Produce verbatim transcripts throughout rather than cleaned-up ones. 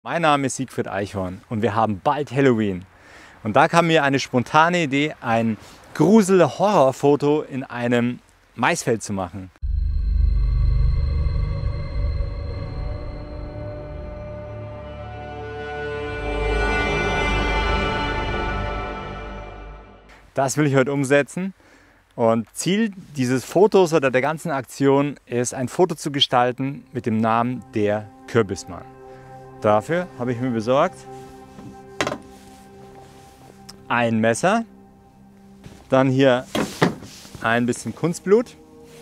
Mein Name ist Siegfried Eichhorn und wir haben bald Halloween. Und da kam mir eine spontane Idee, ein Grusel-Horror-Foto in einem Maisfeld zu machen. Das will ich heute umsetzen. Und Ziel dieses Fotos oder der ganzen Aktion ist, ein Foto zu gestalten mit dem Namen Der Kürbismann. Dafür habe ich mir besorgt ein Messer, dann hier ein bisschen Kunstblut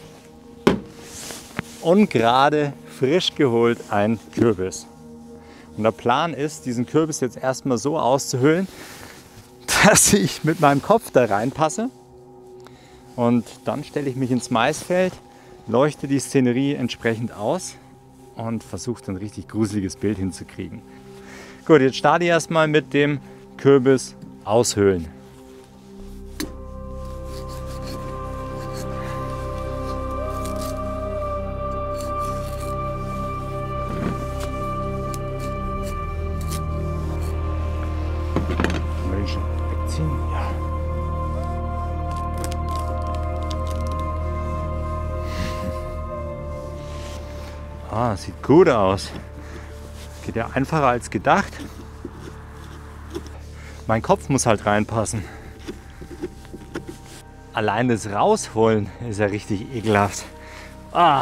und gerade frisch geholt ein Kürbis. Und der Plan ist, diesen Kürbis jetzt erstmal so auszuhöhlen, dass ich mit meinem Kopf da reinpasse. Und dann stelle ich mich ins Maisfeld, leuchte die Szenerie entsprechend aus und versuche ein richtig gruseliges Bild hinzukriegen. Gut, jetzt starte ich erstmal mit dem Kürbis aushöhlen. Ja. Ah, sieht gut aus. Geht ja einfacher als gedacht. Mein Kopf muss halt reinpassen. Allein das Rausholen ist ja richtig ekelhaft. Ah.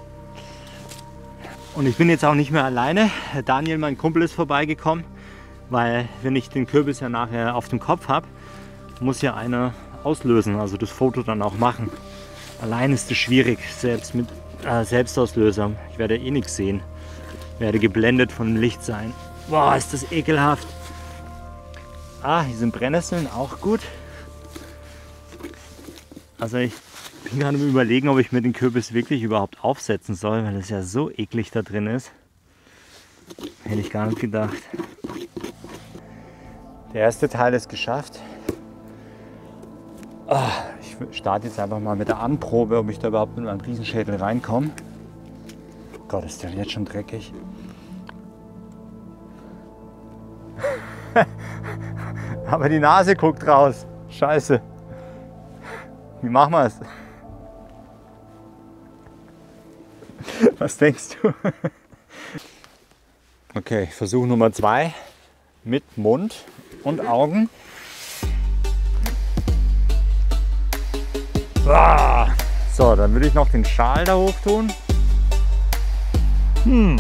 Und ich bin jetzt auch nicht mehr alleine. Daniel, mein Kumpel, ist vorbeigekommen, weil wenn ich den Kürbis ja nachher auf dem Kopf habe, muss ja einer auslösen, also das Foto dann auch machen. Allein ist es schwierig, selbst mit äh, Selbstauslöser. Ich werde eh nichts sehen. Ich werde geblendet von dem Licht sein. Boah, ist das ekelhaft. Ah, hier sind Brennnesseln, auch gut. Also ich bin gerade am Überlegen, ob ich mir den Kürbis wirklich überhaupt aufsetzen soll, weil es ja so eklig da drin ist. Hätte ich gar nicht gedacht. Der erste Teil ist geschafft. Oh, ich starte jetzt einfach mal mit der Anprobe, ob ich da überhaupt mit meinem Riesenschädel reinkomme. Gott, ist der jetzt schon dreckig. Aber die Nase guckt raus. Scheiße. Wie machen wir es? Was denkst du? Okay, Versuch Nummer zwei. Mit Mund und Augen. So, dann würde ich noch den Schal da hoch tun. Hm.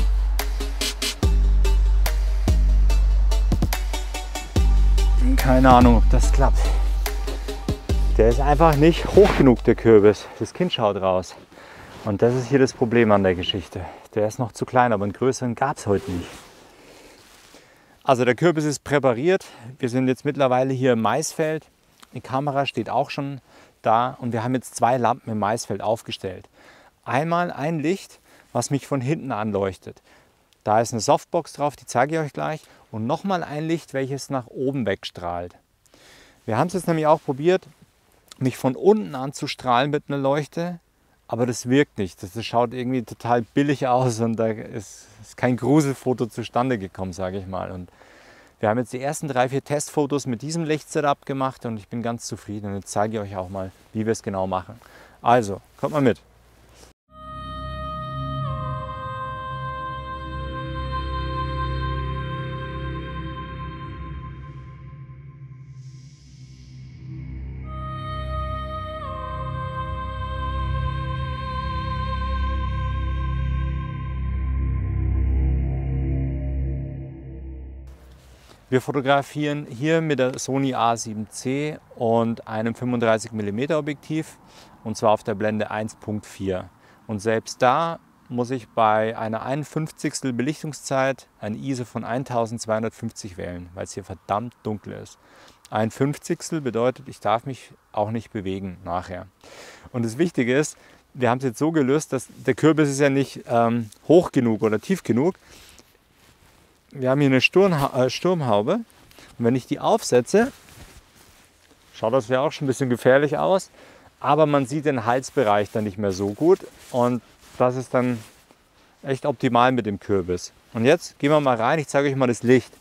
Keine Ahnung, ob das klappt. Der ist einfach nicht hoch genug, der Kürbis. Das Kind schaut raus. Und das ist hier das Problem an der Geschichte. Der ist noch zu klein, aber einen größeren gab es heute nicht. Also der Kürbis ist präpariert. Wir sind jetzt mittlerweile hier im Maisfeld. Die Kamera steht auch schon da und wir haben jetzt zwei Lampen im Maisfeld aufgestellt. Einmal ein Licht, was mich von hinten anleuchtet. Da ist eine Softbox drauf, die zeige ich euch gleich. Und nochmal ein Licht, welches nach oben wegstrahlt. Wir haben es jetzt nämlich auch probiert, mich von unten anzustrahlen mit einer Leuchte, aber das wirkt nicht. Das schaut irgendwie total billig aus und da ist, ist kein Gruselfoto zustande gekommen, sage ich mal. Und wir haben jetzt die ersten drei, vier Testfotos mit diesem Lichtsetup gemacht und ich bin ganz zufrieden. Und jetzt zeige ich euch auch mal, wie wir es genau machen. Also, kommt mal mit. Wir fotografieren hier mit der Sony A sieben C und einem fünfunddreißig Millimeter Objektiv und zwar auf der Blende eins Punkt vier. Und selbst da muss ich bei einer einundfünfzigstel Belichtungszeit ein I S O von eintausendzweihundertfünfzig wählen, weil es hier verdammt dunkel ist. Ein Fünfzigstel bedeutet, ich darf mich auch nicht bewegen nachher. Und das Wichtige ist, wir haben es jetzt so gelöst, dass der Kürbis ist ja nicht ähm, hoch genug oder tief genug. Wir haben hier eine Sturmha äh, Sturmhaube und wenn ich die aufsetze, schaut das ja auch schon ein bisschen gefährlich aus, aber man sieht den Halsbereich dann nicht mehr so gut und das ist dann echt optimal mit dem Kürbis. Und jetzt gehen wir mal rein, ich zeige euch mal das Licht.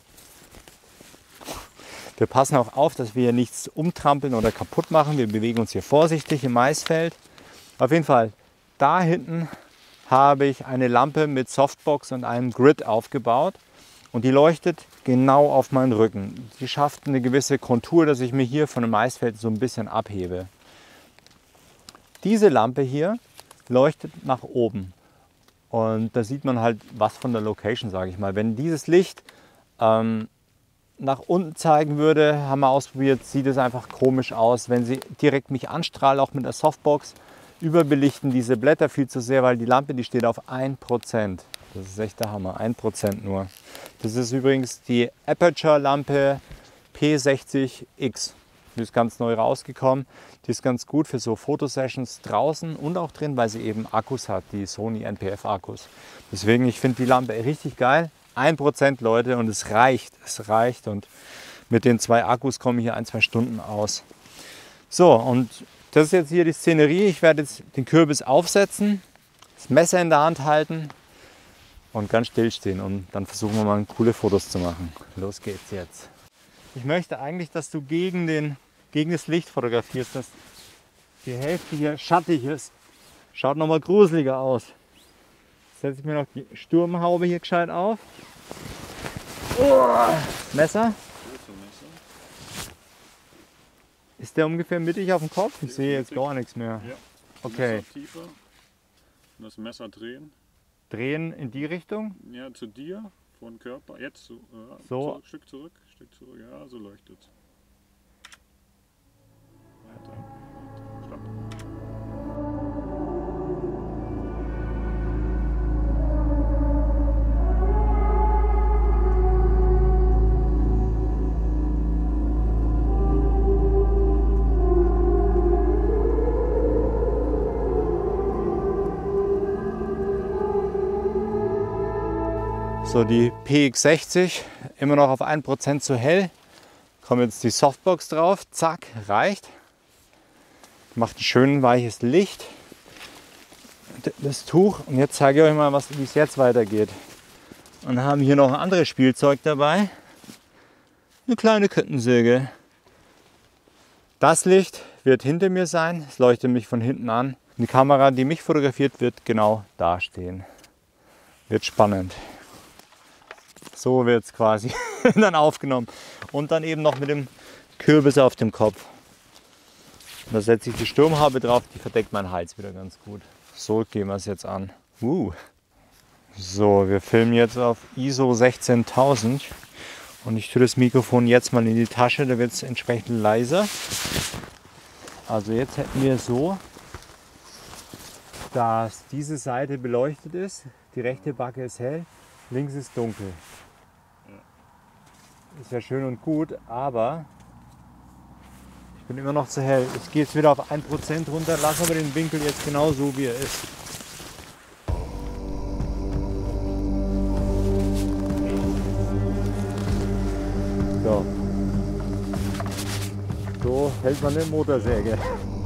Wir passen auch auf, dass wir hier nichts umtrampeln oder kaputt machen. Wir bewegen uns hier vorsichtig im Maisfeld. Auf jeden Fall, da hinten habe ich eine Lampe mit Softbox und einem Grid aufgebaut. Und die leuchtet genau auf meinen Rücken. Die schafft eine gewisse Kontur, dass ich mir hier von dem Maisfeld so ein bisschen abhebe. Diese Lampe hier leuchtet nach oben. Und da sieht man halt was von der Location, sage ich mal. Wenn dieses Licht ähm, nach unten zeigen würde, haben wir ausprobiert, sieht es einfach komisch aus. Wenn sie direkt mich anstrahlt, auch mit der Softbox, überbelichten diese Blätter viel zu sehr, weil die Lampe, die steht auf ein Prozent. Das ist echt der Hammer, ein Prozent nur. Das ist übrigens die Aperture-Lampe P sechzig X. Die ist ganz neu rausgekommen. Die ist ganz gut für so Fotosessions draußen und auch drin, weil sie eben Akkus hat, die Sony N P F-Akkus. Deswegen, ich finde die Lampe richtig geil. ein Prozent Leute und es reicht, es reicht. Und mit den zwei Akkus komme ich hier ein, zwei Stunden aus. So, und das ist jetzt hier die Szenerie. Ich werde jetzt den Kürbis aufsetzen, das Messer in der Hand halten und ganz still stehen. Und dann versuchen wir mal coole Fotos zu machen. Los geht's jetzt. Ich möchte eigentlich, dass du gegen, den, gegen das Licht fotografierst, dass die Hälfte hier schattig ist. Schaut nochmal gruseliger aus. Jetzt setze ich mir noch die Sturmhaube hier gescheit auf. Oh, Messer. Ist der ungefähr mittig auf dem Kopf? Ich sehe jetzt gar nichts mehr. Ja. Okay. Messer tiefer. Das Messer drehen. Drehen in die Richtung? Ja, zu dir, von Körper. Jetzt so. Ja, So. Zurück, Stück zurück, Stück zurück. Ja, so leuchtet. Weiter. Weiter. Stopp. So, die P X sechzig, immer noch auf ein Prozent zu hell. Kommt jetzt die Softbox drauf, zack, reicht. Macht ein schön weiches Licht. Das Tuch, und jetzt zeige ich euch mal, wie es jetzt weitergeht. Und haben hier noch ein anderes Spielzeug dabei. Eine kleine Kettensäge. Das Licht wird hinter mir sein, es leuchtet mich von hinten an. Die Kamera, die mich fotografiert, wird genau da stehen. Wird spannend. So wird es quasi dann aufgenommen. Und dann eben noch mit dem Kürbis auf dem Kopf. Und da setze ich die Sturmhaube drauf, die verdeckt meinen Hals wieder ganz gut. So gehen wir es jetzt an. Uh. So, wir filmen jetzt auf I S O sechzehntausend. Und ich tue das Mikrofon jetzt mal in die Tasche, da wird es entsprechend leiser. Also jetzt hätten wir so, dass diese Seite beleuchtet ist. Die rechte Backe ist hell, links ist dunkel. Ist ja schön und gut, aber ich bin immer noch zu hell. Ich gehe jetzt wieder auf ein Prozent runter, lasse aber den Winkel jetzt genau so, wie er ist. So. So hält man eine Motorsäge.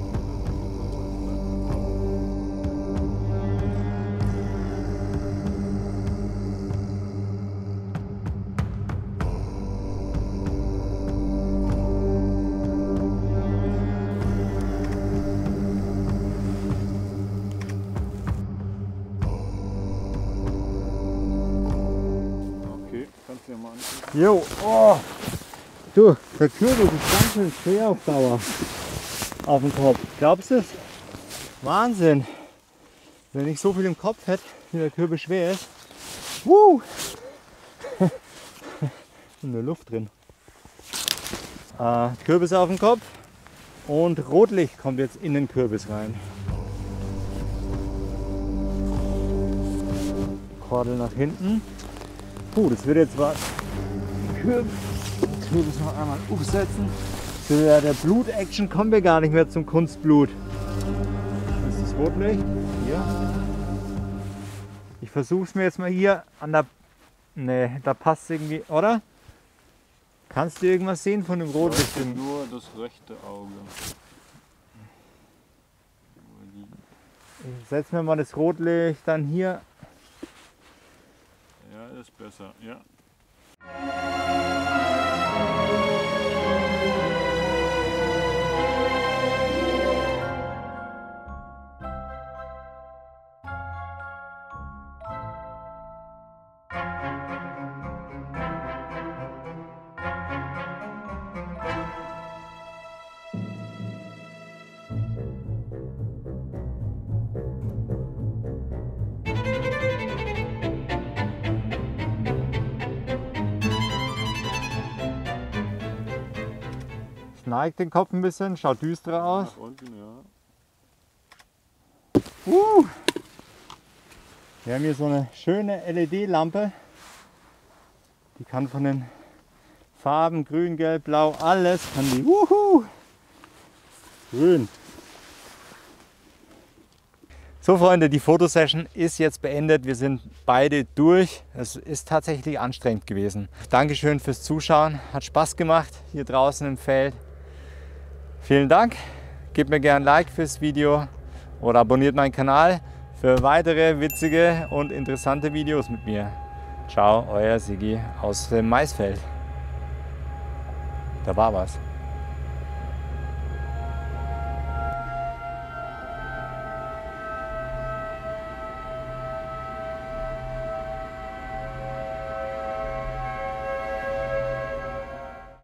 Jo, oh, du, der Kürbis ist ganz schön schwer auf Dauer auf dem Kopf. Glaubst du es? Wahnsinn. Wenn ich so viel im Kopf hätte, wie der Kürbis schwer ist. Woo! Nur Luft drin. Äh, Kürbis auf dem Kopf und Rotlicht kommt jetzt in den Kürbis rein. Kordel nach hinten. Puh, das wird jetzt was. Kürbis, Kürbis noch einmal aufsetzen. Zu der, der Blut-Action kommen wir gar nicht mehr zum Kunstblut. Das ist das Rotlicht. Hier. Ich versuche es mir jetzt mal hier an der. Ne, da passt irgendwie, oder? Kannst du irgendwas sehen von dem Rotlicht? Nur das rechte Auge. Ich setze mir mal das Rotlicht dann hier. Der ist besser, ja. Neigt den Kopf ein bisschen, schaut düsterer aus. Nach unten, ja. Uh. Wir haben hier so eine schöne L E D-Lampe. Die kann von den Farben grün, gelb, blau, alles kann die. Uhu. Grün. So Freunde, die Fotosession ist jetzt beendet. Wir sind beide durch. Es ist tatsächlich anstrengend gewesen. Dankeschön fürs Zuschauen. Hat Spaß gemacht hier draußen im Feld. Vielen Dank. Gebt mir gerne ein Like fürs Video oder abonniert meinen Kanal für weitere witzige und interessante Videos mit mir. Ciao, euer Sigi aus dem Maisfeld. Da war was.